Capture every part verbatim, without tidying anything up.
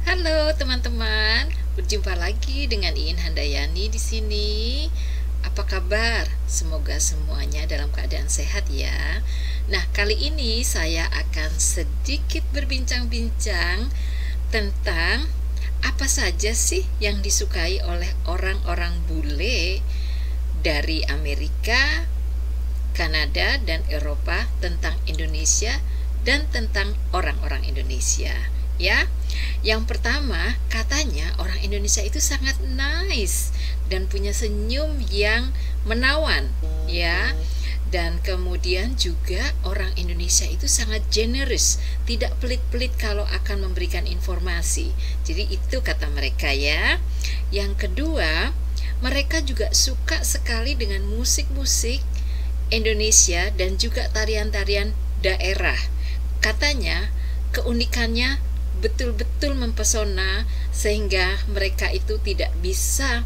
Halo teman-teman, berjumpa lagi dengan Iin Handayani di sini. Apa kabar? Semoga semuanya dalam keadaan sehat ya. Nah, kali ini saya akan sedikit berbincang-bincang tentang apa saja sih yang disukai oleh orang-orang bule dari Amerika, Kanada, dan Eropa tentang Indonesia dan tentang orang-orang Indonesia. Ya, yang pertama, katanya orang Indonesia itu sangat nice dan punya senyum yang menawan, ya. Dan kemudian juga orang Indonesia itu sangat generous, tidak pelit-pelit kalau akan memberikan informasi. Jadi itu kata mereka ya. Yang kedua, mereka juga suka sekali dengan musik-musik Indonesia dan juga tarian-tarian daerah. Katanya keunikannya betul-betul mempesona sehingga mereka itu tidak bisa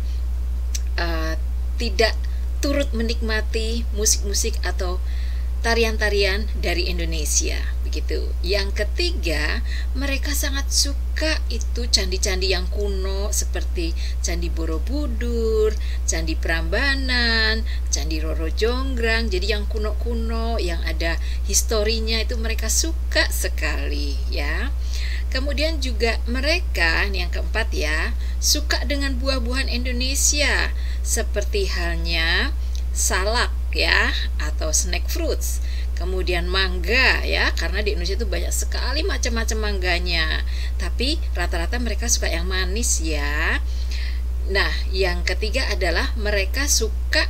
uh, tidak turut menikmati musik-musik atau tarian-tarian dari Indonesia begitu. Yang ketiga, mereka sangat suka itu candi-candi yang kuno seperti Candi Borobudur, Candi Prambanan, Candi Roro Jonggrang. Jadi yang kuno-kuno yang ada historinya itu mereka suka sekali ya. Kemudian juga mereka, yang keempat ya, suka dengan buah-buahan Indonesia seperti halnya salak ya atau snack fruits. Kemudian mangga ya, karena di Indonesia itu banyak sekali macam-macam mangganya. Tapi rata-rata mereka suka yang manis ya. Nah, yang ketiga adalah mereka suka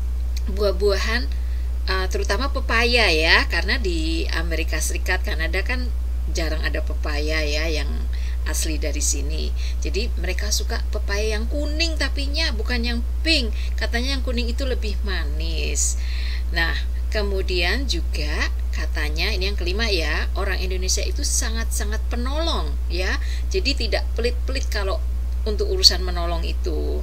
buah-buahan uh, terutama pepaya ya, karena di Amerika Serikat, Kanada kan jarang ada pepaya ya yang asli dari sini. Jadi mereka suka pepaya yang kuning tapinya, bukan yang pink. Katanya yang kuning itu lebih manis. Nah, kemudian juga katanya ini yang kelima ya, orang Indonesia itu sangat-sangat penolong ya. Jadi tidak pelit-pelit kalau untuk urusan menolong itu.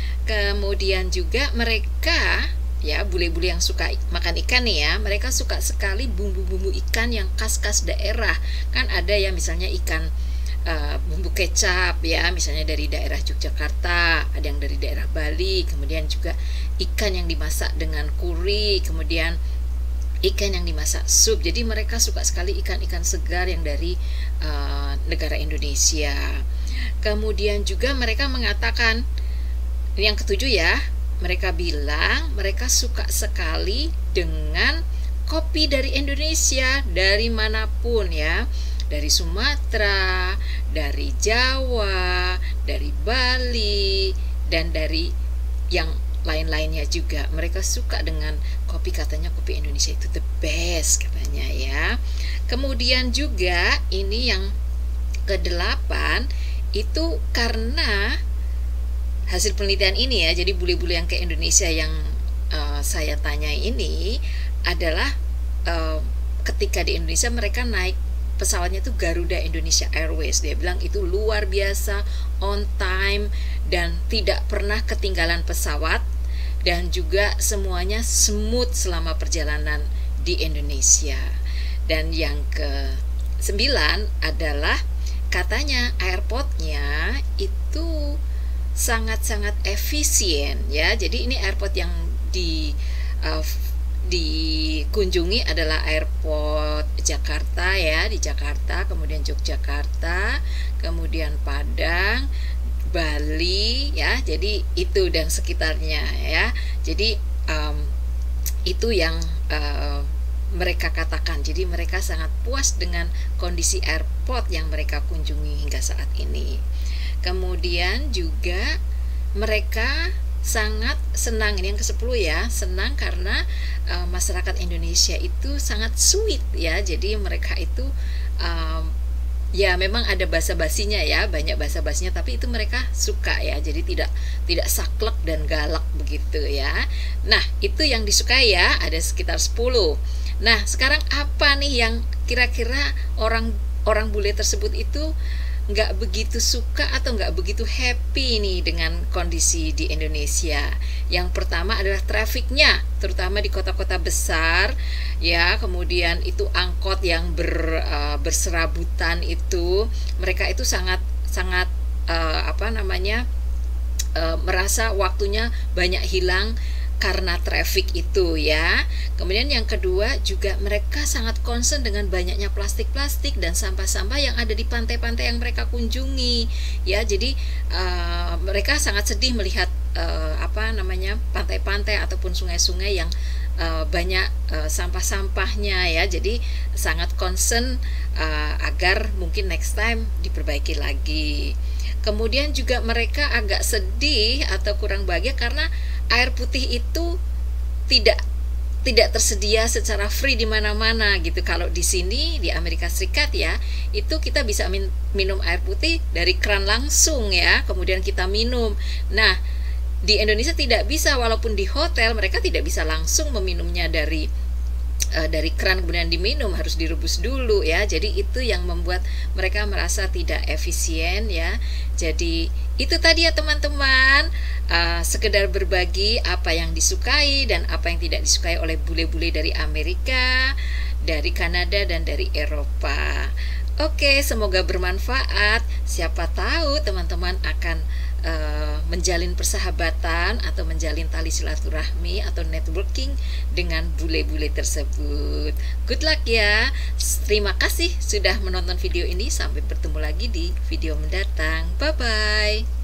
Kemudian juga mereka ya, bule-bule yang suka makan ikan nih ya, mereka suka sekali bumbu-bumbu ikan yang khas-khas daerah. Kan ada ya misalnya ikan uh, bumbu kecap ya, misalnya dari daerah Yogyakarta, ada yang dari daerah Bali, kemudian juga ikan yang dimasak dengan kuri, kemudian ikan yang dimasak sup. Jadi mereka suka sekali ikan-ikan segar yang dari uh, negara Indonesia. Kemudian juga mereka mengatakan, yang ketujuh ya, mereka bilang mereka suka sekali dengan kopi dari Indonesia, dari manapun ya, dari Sumatera, dari Jawa, dari Bali, dan dari yang lain-lainnya juga. Mereka suka dengan kopi, katanya kopi Indonesia itu the best katanya ya. Kemudian juga ini yang kedelapan, itu karena hasil penelitian ini ya, jadi bule-bule yang ke Indonesia yang uh, saya tanya ini adalah uh, ketika di Indonesia mereka naik pesawatnya itu Garuda Indonesia Airways. Dia bilang itu luar biasa, on time, dan tidak pernah ketinggalan pesawat, dan juga semuanya smooth selama perjalanan di Indonesia. Dan yang ke sembilan adalah katanya airportnya itu sangat-sangat efisien ya. Jadi ini airport yang di uh, dikunjungi adalah airport Jakarta ya, di Jakarta, kemudian Yogyakarta, kemudian Padang, Bali ya. Jadi itu dan sekitarnya ya. Jadi um, itu yang uh, mereka katakan. Jadi mereka sangat puas dengan kondisi airport yang mereka kunjungi hingga saat ini. Kemudian juga mereka sangat senang, ini yang kesepuluh ya, senang karena uh, masyarakat Indonesia itu sangat sweet ya. Jadi mereka itu um, ya memang ada basa-basinya ya, banyak basa-basinya, tapi itu mereka suka ya. Jadi tidak tidak saklek dan galak begitu ya. Nah, itu yang disukai ya, ada sekitar sepuluh. Nah, sekarang apa nih yang kira-kira orang orang bule tersebut itu nggak begitu suka atau nggak begitu happy nih dengan kondisi di Indonesia? Yang pertama adalah trafiknya, terutama di kota-kota besar ya. Kemudian itu angkot yang ber, uh, berserabutan itu, mereka itu sangat sangat uh, apa namanya uh, merasa waktunya banyak hilang karena traffic itu ya. Kemudian yang kedua juga mereka sangat concern dengan banyaknya plastik-plastik dan sampah-sampah yang ada di pantai-pantai yang mereka kunjungi ya. Jadi uh, mereka sangat sedih melihat uh, apa namanya pantai-pantai ataupun sungai-sungai yang uh, banyak uh, sampah-sampahnya ya. Jadi sangat concern uh, agar mungkin next time diperbaiki lagi. Kemudian juga mereka agak sedih atau kurang bahagia karena air putih itu tidak tidak tersedia secara free di mana-mana gitu. Kalau di sini di Amerika Serikat ya, itu kita bisa min minum air putih dari keran langsung ya, kemudian kita minum. Nah, di Indonesia tidak bisa, walaupun di hotel mereka tidak bisa langsung meminumnya dari uh, dari keran kemudian diminum, harus direbus dulu ya. Jadi itu yang membuat mereka merasa tidak efisien ya. Jadi itu tadi ya teman-teman, uh, sekedar berbagi apa yang disukai dan apa yang tidak disukai oleh bule-bule dari Amerika, dari Kanada dan dari Eropa. Oke, semoga bermanfaat. Siapa tahu teman-teman akan uh, menjalin persahabatan atau menjalin tali silaturahmi atau networking dengan bule-bule tersebut. Good luck ya. Terima kasih sudah menonton video ini. Sampai bertemu lagi di video mendatang. Bye-bye.